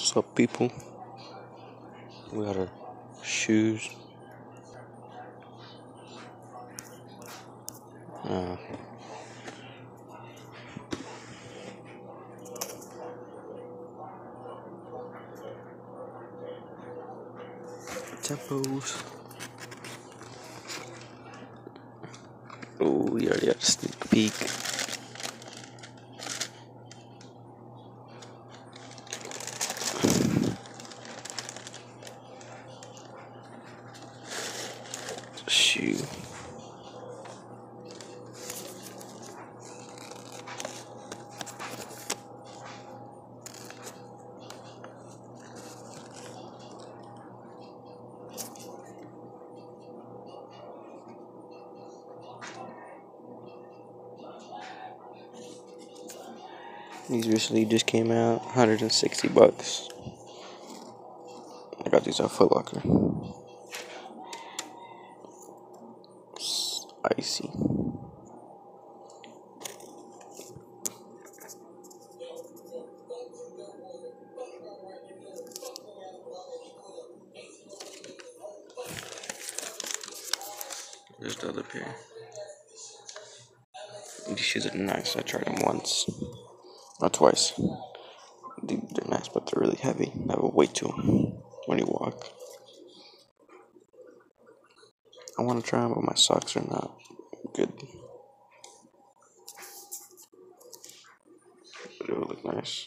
What's up, people? We got our shoes. Uh, tempos. Oh, we already got a sneak peek. Shoe. These recently just came out, $160. I got these at Foot Locker. It's icy. There's the other pair. These shoes are nice. I tried them once, not twice. They're nice, but they're really heavy. They have a weight to them when you walk. I want to try them, but my socks are not good. But it would look nice.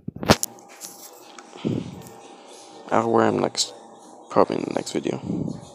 I'll wear them probably in the next video.